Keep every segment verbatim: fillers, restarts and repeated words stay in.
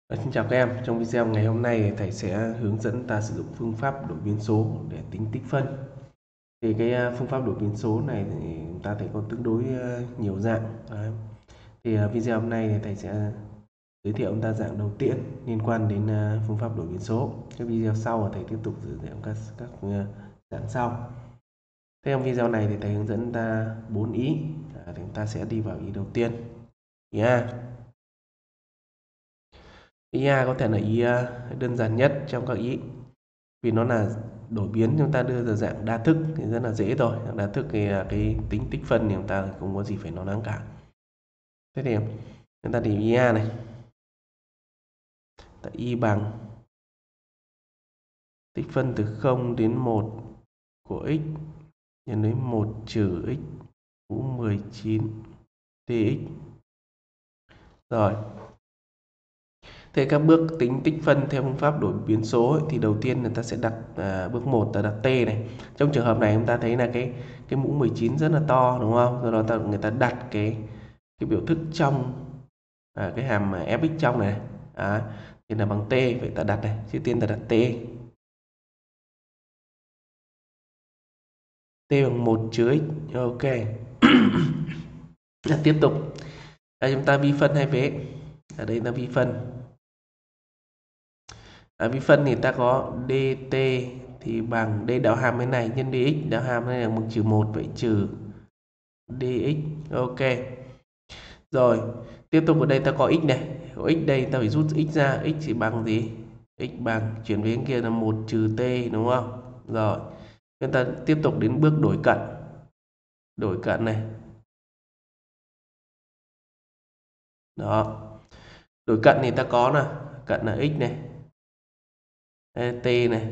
Ờ, Xin chào các em, trong video ngày hôm nay thầy sẽ hướng dẫn ta sử dụng phương pháp đổi biến số để tính tích phân. Thì cái à, phương pháp đổi biến số này thì ta thấy có tương đối à, nhiều dạng. Đấy. Thì à, video hôm nay thì thầy sẽ giới thiệu chúng ta dạng đầu tiên liên quan đến à, phương pháp đổi biến số. Cái video sau thầy tiếp tục giới thiệu các các à, dạng sau. Thế trong video này thì thầy hướng dẫn ta bốn ý. À, thì chúng ta sẽ đi vào ý đầu tiên. Ý A. Ý A có thể là ý đơn giản nhất trong các ý, vì nó là đổi biến, chúng ta đưa ra dạng đa thức thì rất là dễ thôi. Đa thức thì là cái tính tích phân thì chúng ta không có gì phải lo lắng cả. Thế thì chúng ta tìm ý A này, ta y bằng tích phân từ không đến một của x nhân với một trừ x mũ mười chín dx. Rồi, thế các bước tính tích phân theo phương pháp đổi biến số ấy, thì đầu tiên người ta sẽ đặt à, bước một ta đặt t này. Trong trường hợp này chúng ta thấy là cái cái mũ mười chín rất là to đúng không? Do đó ta, người ta đặt cái cái biểu thức trong à, cái hàm fx trong này à, thì là bằng t, vậy ta đặt này. Trước tiên ta đặt t. T bằng một trừ x. Ok. Tiếp tục. Đây chúng ta vi phân hai vế. Ở đây là vi phân. Ở vi phân thì ta có dt thì bằng d đạo hàm cái này nhân dx, đạo hàm này là bằng trừ một, vậy trừ dx. Ok. Rồi, tiếp tục ở đây ta có x này, có x đây ta phải rút x ra, x thì bằng gì? X bằng chuyển về bên kia là một trừ t đúng không? Rồi, chúng ta tiếp tục đến bước đổi cận. Đổi cận này. Đó. Đổi cận thì ta có là cận là x này. Đây, t này.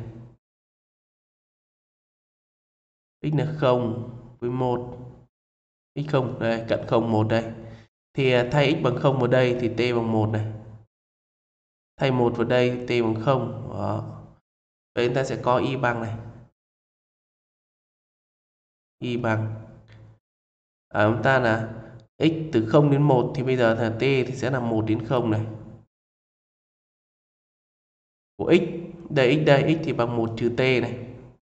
X là không với một. X không, đây, cận không một đây. Thì thay x bằng không vào đây thì t bằng một này. Thay một vào đây t bằng không. Đó. Vậy chúng ta sẽ có y bằng này. Y bằng à, chúng ta là x từ không đến một thì bây giờ là t thì sẽ là một đến không này. Của x, đây x đây, x thì bằng một trừ t này.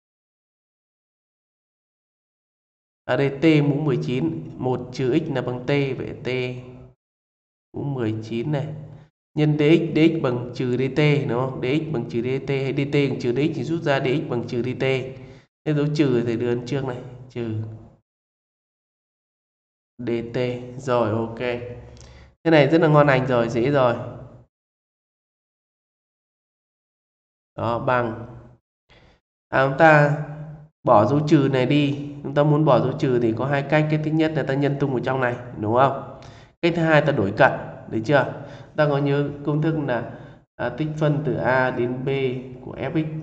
Ở đây t mũ mười chín, một trừ x là bằng t, vậy t mũ mười chín này. Nhân dx, dx bằng trừ dt đúng không? Dx bằng trừ dt hay dt bằng trừ dx thì rút ra dx bằng trừ dt. Thế dấu trừ thì đưa ấn trước này, trừ dt. Rồi ok. Thế này rất là ngon lành rồi, dễ rồi. Đó bằng à, chúng ta bỏ dấu trừ này đi. Chúng ta muốn bỏ dấu trừ thì có hai cách. Cái thứ nhất là ta nhân tung vào trong này đúng không? Cách thứ hai ta đổi cận, được chưa? Ta có nhớ công thức là à, tích phân từ a đến b của fx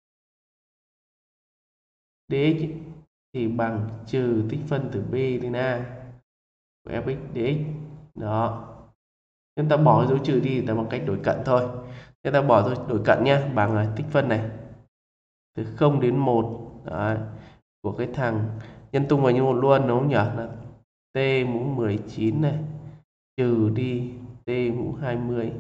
dx thì bằng trừ tích phân từ b đến a của fx dx. Đó. Chúng ta bỏ dấu trừ đi là bằng cách đổi cận thôi. Chúng ta bỏ dấu đổi cận nhé, bằng là tích phân này từ không đến một. Đấy, của cái thằng nhân tung vào như một luôn đúng không nhỉ? Là t mũ mười chín này trừ đi t mũ hai mươi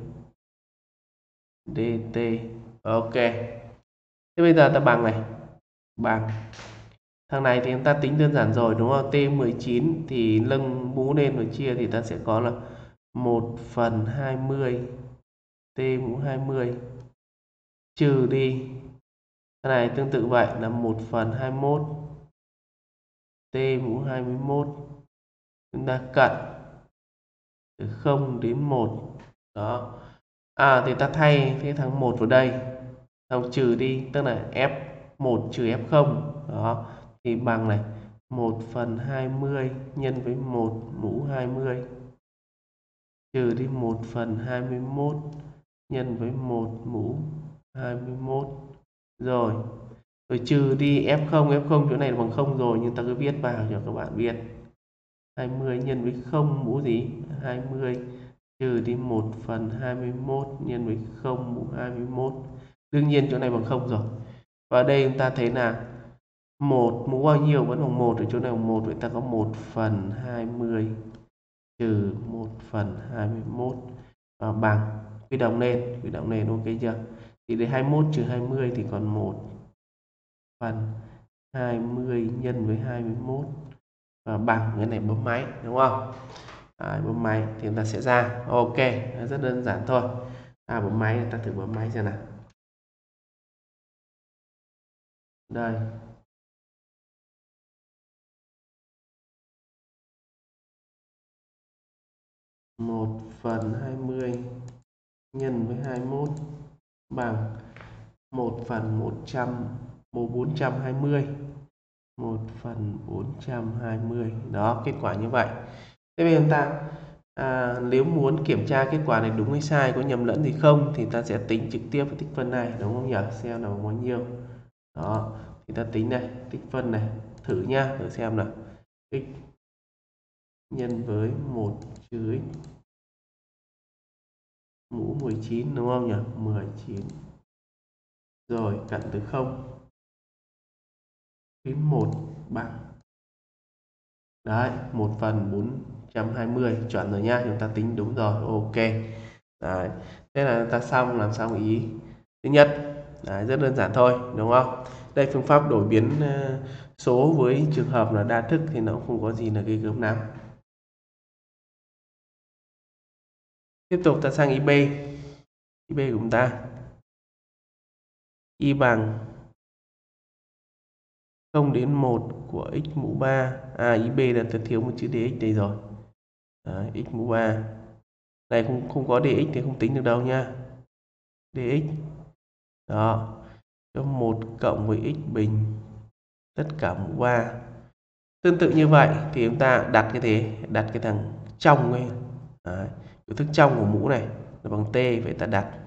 dt. Ok. Thế bây giờ ta bằng này, bằng thằng này thì chúng ta tính đơn giản rồi đúng không? T mười chín thì nâng mũ lên và chia thì ta sẽ có là một phần hai mươi t mũ hai mươi trừ đi cái này tương tự vậy là một phần hai mươi mốt t mũ hai mươi mốt. Chúng ta cận từ không đến một. Đó. À thì ta thay cái thằng một vào đây, xong trừ đi, tức là f một trừ f không. Đó. Thì bằng này một phần hai mươi nhân với một mũ hai mươi trừ đi một phần hai mươi mốt nhân với một mũ hai mươi mốt. Rồi. Rồi trừ đi f không, f không chỗ này là bằng không rồi nhưng ta cứ viết vào cho các bạn biết. hai mươi nhân với không mũ gì? hai mươi trừ đi một phần hai mươi mốt nhân với không mũ hai mươi mốt. Đương nhiên chỗ này bằng không rồi. Và đây chúng ta thấy là một mũ bao nhiêu vẫn bằng một, ở chỗ này bằng một, vậy ta có một phần hai mươi trừ một phần hai mươi mốt và bằng Quy đồng lên, quy đồng lên, ok chưa? Thì đến hai mươi mốt trừ hai mươi thì còn một phần hai mươi nhân với hai mươi mốt và bằng cái này bấm máy, đúng không? À, bấm máy thì chúng ta sẽ ra. Ok, rất đơn giản thôi. À, bấm máy, ta thử bấm máy xem nào. Đây. một phần hai mươi nhân với hai mươi mốt bằng một phần một trăm, bốn trăm hai mươi. một phần bốn trăm hai mươi. Đó, kết quả như vậy. Thế bây giờ chúng ta à, nếu muốn kiểm tra kết quả này đúng hay sai, có nhầm lẫn gì không thì ta sẽ tính trực tiếp với tích phân này, đúng không nhỉ? Xem nào bao nhiêu. Đó, thì ta tính này, tích phân này, thử nhá, thử xem nào. X nhân với một trừ x mũ mười chín, đúng không nhỉ? mười chín. Rồi cận từ không đến một bằng. Đấy, một phần bốn trăm hai mươi, chuẩn rồi nhá, chúng ta tính đúng rồi. Ok. Đấy. Thế là ta xong làm xong ý thứ nhất. Đấy, rất đơn giản thôi, đúng không? Đây, phương pháp đổi biến uh, số với trường hợp là đa thức thì nó cũng không có gì là ghê gớm lắm. Tiếp tục ta sang ý B. Ý B của chúng ta. Y bằng không đến một của x mũ ba. À, ý B là ta thiếu một chữ dx đây rồi. Đấy, x mũ ba. Này không không có dx thì không tính được đâu nha. Dx. Đó. Cho một cộng với x bình tất cả mũ ba. Tương tự như vậy thì chúng ta đặt cái thế, đặt cái thằng trong ấy. Đấy, biểu thức trong của mũ này là bằng t, vậy ta đặt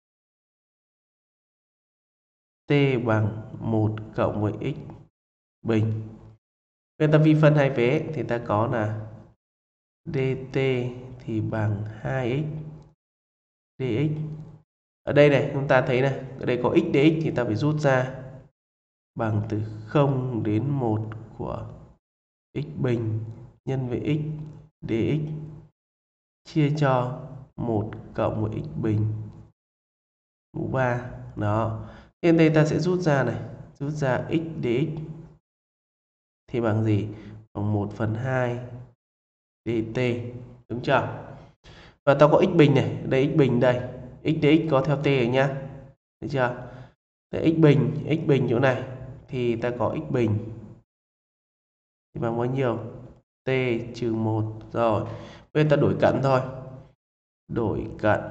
t bằng một cộng với x bình. Bây giờ ta vi phân hai vế thì ta có là dt thì bằng hai x dx. Ở đây này chúng ta thấy này, ở đây có x dx thì ta phải rút ra bằng từ không đến một của x bình nhân với x dx chia cho một cộng với x bình mũ ba. Đó. Trên đây ta sẽ rút ra này, rút ra x dx thì bằng gì? Bằng một phần hai dt, đúng chưa? Và ta có x bình này, đây x bình đây, x dx có theo t rồi nhá. Được chưa? Để x bình, x bình chỗ này thì ta có x bình thì bằng bao nhiêu? T trừ một. Rồi, bây giờ ta đổi cận thôi. Đổi cận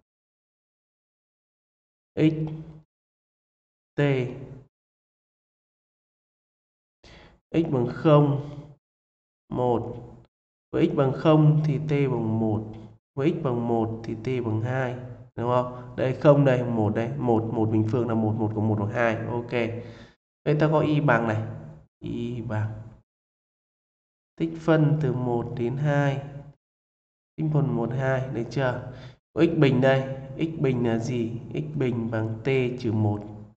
x t x bằng không, một. Với x bằng không thì t bằng một. Với x bằng một thì t bằng hai. Đúng không? Đây không đây, một đây, một, một bình phương là một, một cộng một bằng hai. Ok. Đây ta có y bằng này, y bằng tích phân từ một đến hai. Tích phân một, hai, được chưa? Có x bình đây, x bình là gì? X bình bằng t trừ một.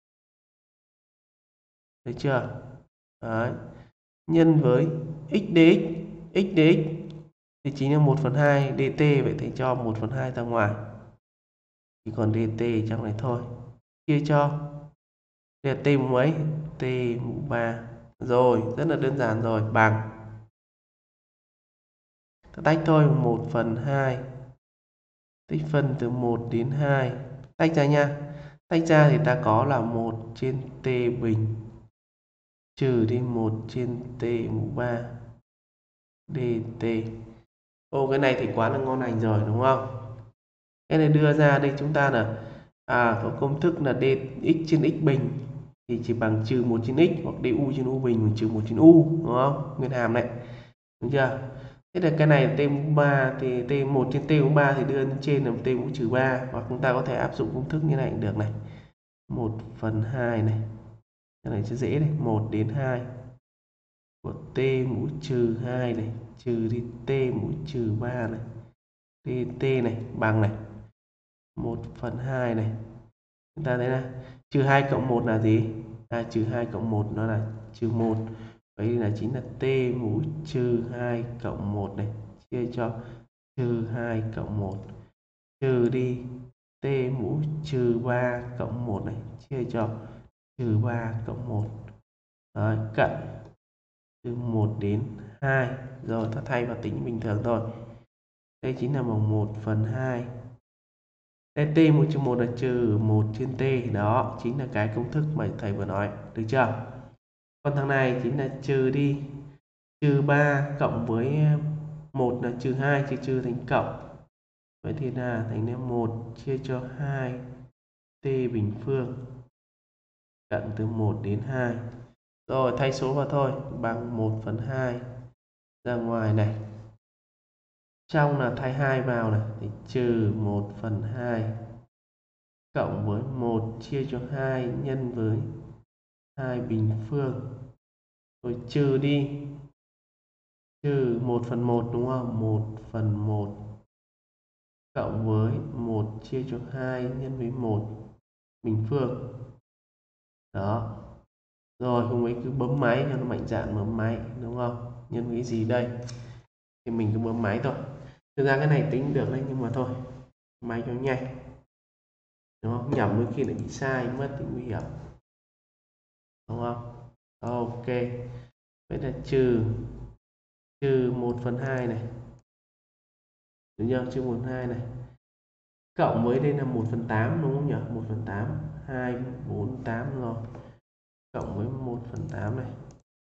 Được chưa? Đấy. Nhân với x dx, x dx thì chính là một phần hai dt, vậy thì cho một phần hai ra ngoài. Chỉ còn dt trong này thôi. Chia cho đây là t mũ mấy? T mũ ba. Rồi, rất là đơn giản rồi, bằng. Ta tách thôi, một phần hai tích phân từ một đến hai. Tách ra nha. Tách ra thì ta có là một trên t bình trừ đi một trên t mũ ba dt. Ô, cái này thì quá là ngon lành rồi, đúng không? Cái này đưa ra đây chúng ta là à, có công thức là dx trên x bình thì chỉ bằng trừ một trên x, hoặc du trên u bình bằng trừ một trên u, đúng không? Nguyên hàm này. Đúng chưa? Thế là cái này t mũ ba thì t một trên t mũ ba thì đưa lên trên là t mũ trừ ba, hoặc chúng ta có thể áp dụng công thức như này cũng được này. một phần hai này. Cái này cho dễ này, một đến hai của t mũ trừ hai này trừ đi t mũ trừ ba này. dt này bằng này một phần hai này. Chúng ta thấy là trừ hai cộng một là gì? À, trừ hai cộng một nó là trừ một. Vậy là chính là t mũ trừ hai cộng một này chia cho trừ hai cộng một. Trừ đi t mũ trừ ba cộng một này chia cho trừ ba cộng một. Đấy, cận từ một đến hai. Rồi ta thay vào tính bình thường thôi. Đây chính là bằng một phần hai. Đây, t mũ trừ một là trừ một trên t. Đó chính là cái công thức mà thầy vừa nói. Được chưa? Còn thằng này chính là trừ đi. Trừ ba cộng với một là trừ hai, trừ trừ thành cộng. Vậy thì là thành là một chia cho hai t bình phương cận từ một đến hai. Rồi thay số vào thôi, bằng một phần hai ra ngoài này. Trong là thay hai vào này thì trừ một phần hai cộng với một chia cho hai nhân với hai bình phương. Rồi trừ đi. Trừ một phần một đúng không? một phần một cộng với một chia cho hai nhân với một bình phương. Đó. Rồi hôm ấy cứ bấm máy cho nó mạnh dạn bấm máy đúng không? Nhân với gì đây? Thì mình cứ bấm máy thôi. Thực ra cái này tính được đấy nhưng mà thôi. Máy cho nhanh. Đúng không? Nhầm đôi khi lại bị sai mất thì nguy hiểm. Đúng không? Ok. Vậy là trừ trừ một phần hai này. Đúng chưa? Trừ một phần hai này. Cộng với đây là một phần tám đúng không nhỉ? một phần tám, hai, bốn, tám rồi. Cộng với một phần tám này.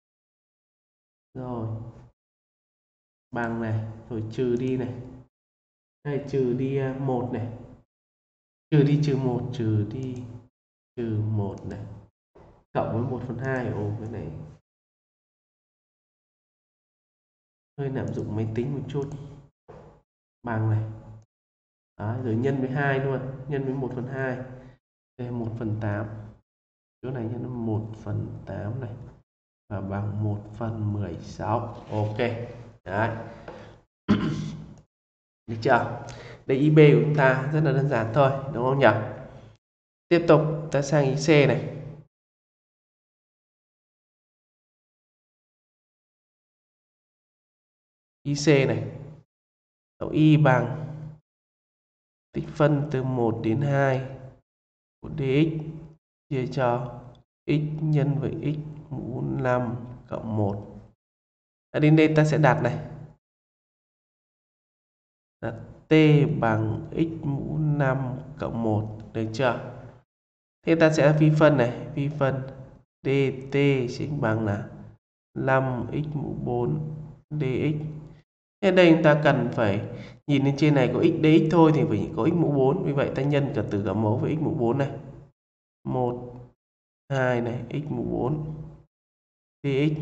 Rồi. Bằng này, rồi trừ đi này. Đây trừ đi một này. Trừ đi trừ một, trừ đi trừ một này. Cộng với một phần hai. Ồ cái này hơi lạm dụng máy tính một chút. Bằng này. Đó, rồi nhân với hai luôn, nhân với một phần hai. Đây một phần tám. Chỗ này nhân với một phần tám này. Và bằng một phần mười sáu. Ok. Đấy. Được chưa? Đây i bê của chúng ta rất là đơn giản thôi, đúng không nhỉ? Tiếp tục ta sang i xê này. i xê này. Độ y bằng tích phân từ một đến hai của dx chia cho x nhân với x mũ năm cộng một. À, đến đây ta sẽ đặt này. Đặt t bằng x mũ năm cộng một. Được chưa? Thế ta sẽ vi phân này. Vi phân dt sẽ bằng là năm x mũ bốn dx. Thế đây chúng ta cần phải nhìn lên trên này có x dx thôi thì phải có x mũ bốn. Vì vậy ta nhân cả tử cả mẫu với x mũ bốn này. một, hai này, x mũ bốn dx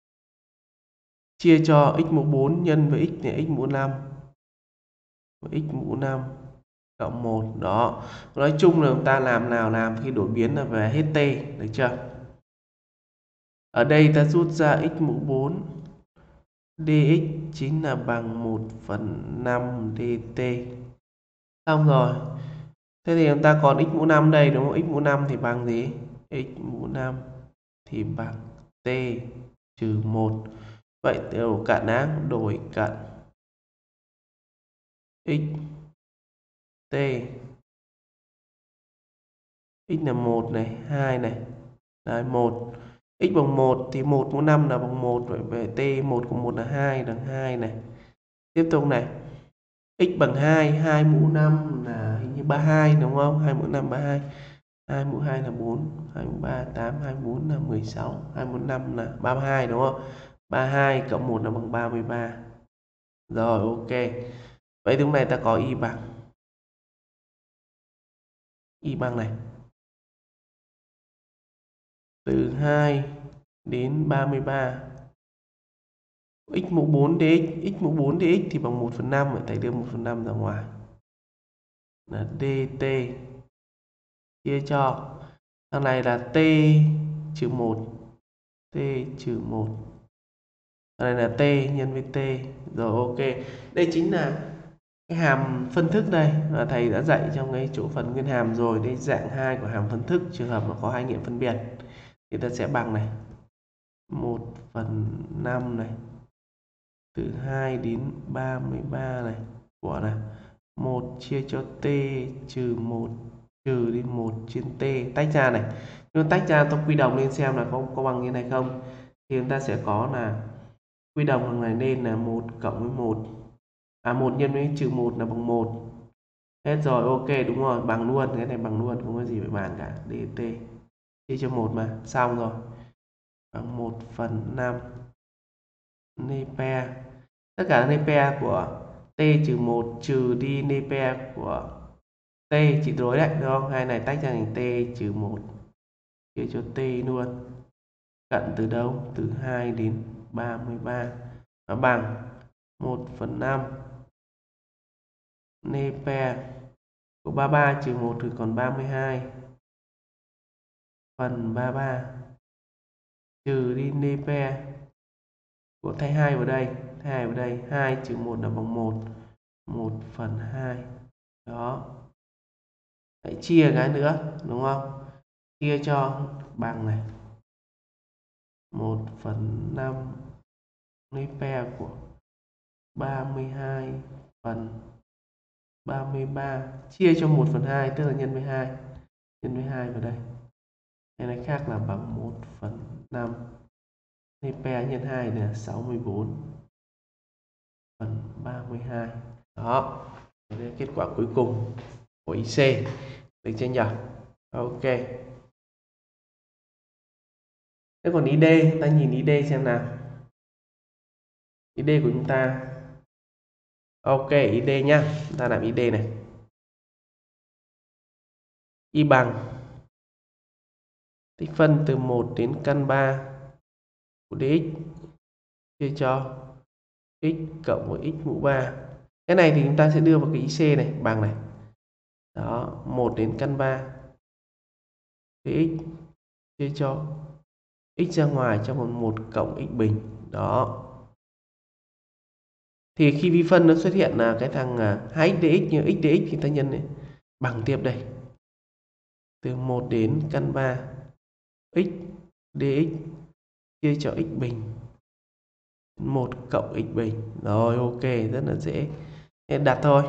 chia cho x mũ bốn nhân với x này x mũ năm. x mũ năm cộng một. Đó. Nói chung là chúng ta làm nào làm khi đổi biến là về hết t. Được chưa? Ở đây ta rút ra x mũ bốn dx chính là bằng một phần năm dt. Xong rồi. Thế thì chúng ta còn x mũ năm đây đúng không? X mũ năm thì bằng gì? X mũ năm thì bằng t trừ một. Vậy đổi cận á, đổi cận x t. X là một này, hai này. Đấy, một. X bằng một thì một mũ năm là bằng một. Vậy về t một của một là hai, bằng hai này. Tiếp tục này. X bằng hai, hai mũ năm là hình như ba mươi hai đúng không? hai mũ năm ba mươi hai. hai mũ hai là bốn, hai mũ ba là tám, hai mũ bốn là mười sáu, hai mũ năm là ba mươi hai đúng không? ba mươi hai cộng một là bằng ba mươi ba. Rồi ok. Vậy lúc này ta có y bằng. Y bằng này. Từ hai đến ba mươi ba. X mũ bốn dx, x mũ bốn dx thì bằng một phần năm, vậy thầy đưa một phần năm ra ngoài. Là dt chia cho thằng này là t trừ một. T trừ một. Thằng này là t nhân với t. Rồi ok. Đây chính là cái hàm phân thức đây và thầy đã dạy trong cái chỗ phần nguyên hàm rồi. Đây dạng hai của hàm phân thức, trường hợp mà có hai nghiệm phân biệt thì ta sẽ bằng này một phần năm này từ hai đến ba mươi ba này của này một chia cho t trừ một trừ đi một trên t, tách ra này. Nhưng tách ra tôi quy đồng lên xem là có có bằng như này không. Thì chúng ta sẽ có là quy đồng thằng này lên là một cộng với một. À một nhân với trừ một là bằng một. Hết rồi, ok đúng rồi, bằng luôn, cái này bằng luôn, không có gì phải bàn cả. dt chia cho một mà, xong rồi. Bằng một phần năm Nepre. Tất cả Nepre của t trừ một trừ đi Nepre của t chỉ đối đấy, đúng không? Hai này tách ra thành t trừ một chia cho t luôn. Cận từ đâu? Từ hai đến ba mươi ba. Và bằng một phần năm Nepre của ba mươi ba trừ một thì còn ba mươi hai phần ba mươi ba trừ đi Nepre của thay hai vào đây, thay hai vào đây, hai trừ một là bằng một, một phần hai. Đó. Hãy chia cái nữa, đúng không? Chia cho bằng này. một phần năm Nepre của ba mươi hai phần ba mươi ba chia cho một phần hai, tức là nhân với hai. Nhân với hai vào đây. Cái này khác là bằng một phần năm. Nepre nhân hai là sáu mươi bốn phần ba mươi hai. Đó. Đây là kết quả cuối cùng của i xê. Được chưa nhỉ? Ok. Thế còn i đê, ta nhìn i đê xem nào. i đê của chúng ta. Ok, i đê nhá. Ta làm i đê này. Y bằng tích phân từ một đến căn ba của dx chia cho x cộng với x mũ ba. Cái này thì chúng ta sẽ đưa vào cái i xê này, bằng này. Đó, một đến căn ba dx chia cho x ra ngoài cho bằng một cộng x bình. Đó. Thì khi vi phân nó xuất hiện là cái thằng hai x dx, như x dx thì ta nhân này, bằng tiếp đây. Từ một đến căn ba x dx chia cho x bình một cộng x bình. Rồi ok, rất là dễ. Nên đặt thôi.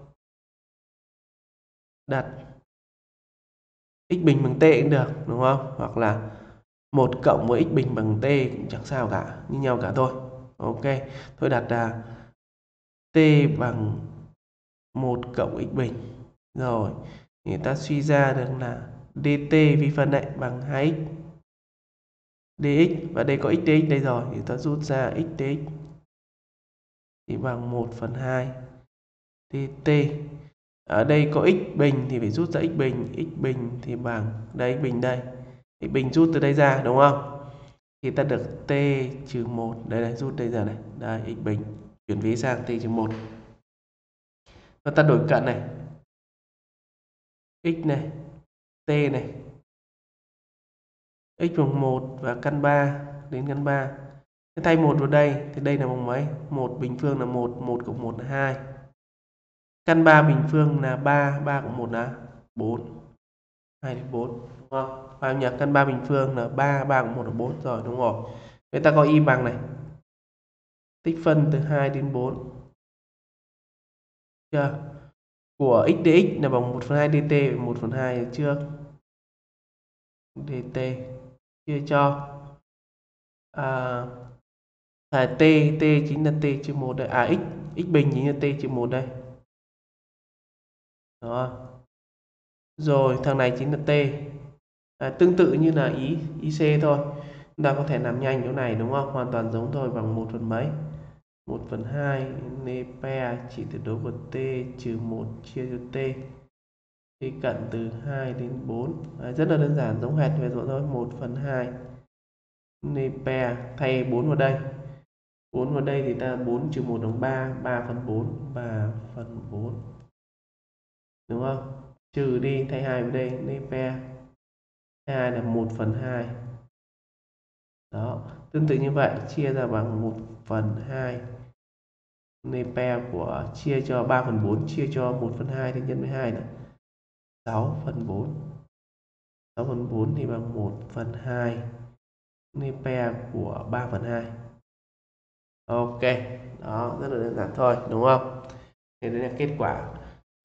Đặt x bình bằng t cũng được, đúng không? Hoặc là một cộng với x bình bằng t cũng chẳng sao cả, như nhau cả thôi. Ok, tôi đặt là t bằng một cộng x bình. Rồi, thì ta suy ra được là dt vi phân đấy bằng hai x dx, và đây có x dx đây rồi, thì ta rút ra x dx thì bằng một phần hai dt. Ở đây có x bình thì phải rút ra x bình, x bình thì bằng đây, x bình đây, x bình rút từ đây ra, đúng không? Thì ta được t trừ một, đây này, rút đây ra này, đây x bình chuyển vế sang t trừ một. Và ta đổi cận này, x này, t này, x bằng một và căn ba đến căn ba. Thế thay một vào đây thì đây là bằng mấy? một bình phương là một, một cộng một là hai. Căn ba bình phương là ba, ba cộng một là bốn. hai đến bốn, đúng không? Và nhớ căn ba bình phương là ba, ba cộng một là bốn rồi, đúng rồi. Vậy ta có y bằng này. Tích phân từ hai đến bốn. Chưa? Của x dx là bằng một phần hai dt, một phần hai ở trước. dt chia cho à, à t, t chính là t trừ một đây. À x, x bình chính là t trừ một đây. Đó. Rồi thằng này chính là t. À, tương tự như là ý i xê thôi. Chúng ta có thể làm nhanh chỗ này, đúng không? Hoàn toàn giống thôi, bằng một phần mấy? một phần hai Nepre chỉ tuyệt đối của t trừ một chia cho t. Thì cận từ hai đến bốn. À, rất là đơn giản, giống hệt về rồi thôi. một phần hai Nepre, thay bốn vào đây. bốn vào đây thì ta bốn trừ một bằng ba, ba phần bốn, ba phần bốn. Đúng không? Trừ đi, thay hai vào đây, Nepre. hai là một phần hai. Đó, tương tự như vậy, chia ra bằng một phần hai. Nepre của chia cho ba phần bốn chia cho một phần hai thì nhân với hai là sáu phần bốn. sáu phần bốn thì bằng một phần hai Nepre của ba phần hai. Ok, đó, rất là đơn giản thôi, đúng không? Thế đây là kết quả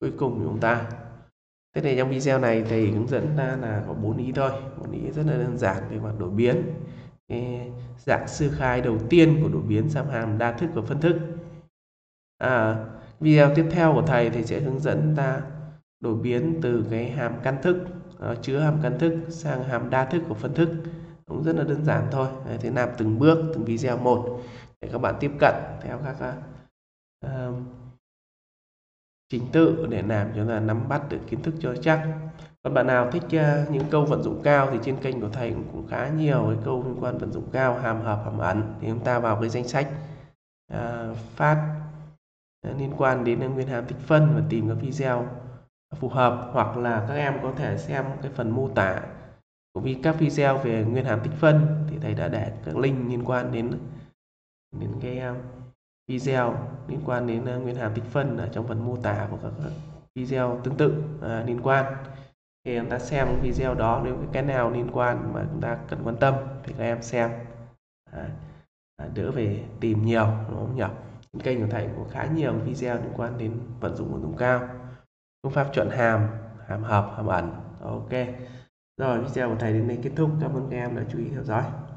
cuối cùng của chúng ta. Thế thì trong video này thầy hướng dẫn ta là có bốn ý thôi, một ý rất là đơn giản về mặt đổi biến. Cái dạng sơ khai đầu tiên của đổi biến sang hàm đa thức và phân thức. À, video tiếp theo của thầy thì sẽ hướng dẫn ta đổi biến từ cái hàm căn thức, đó, chứa hàm căn thức sang hàm đa thức của phân thức. Cũng rất là đơn giản thôi. Đấy, thế làm từng bước, từng video một để các bạn tiếp cận theo các uh, trình tự để làm cho là nắm bắt được kiến thức cho chắc. Còn bạn nào thích uh, những câu vận dụng cao thì trên kênh của thầy cũng, cũng khá nhiều cái câu liên quan vận dụng cao, hàm hợp, hàm ẩn, thì chúng ta vào cái danh sách uh, phát uh, liên quan đến nguyên hàm tích phân và tìm các video phù hợp, hoặc là các em có thể xem cái phần mô tả của các video về nguyên hàm tích phân thì thầy đã để các link liên quan đến đến cái uh, video liên quan đến uh, nguyên hàm tích phân ở trong phần mô tả của các video tương tự uh, liên quan. Thì chúng ta xem video đó, nếu cái nào liên quan mà chúng ta cần quan tâm thì các em xem, à, đỡ về tìm nhiều, đúng không nhỉ? Trên kênh của thầy có khá nhiều video liên quan đến vận dụng vận dụng cao, phương pháp chọn hàm, hàm hợp, hàm ẩn. Ok rồi, video của thầy đến đây kết thúc. Cảm ơn các em đã chú ý theo dõi.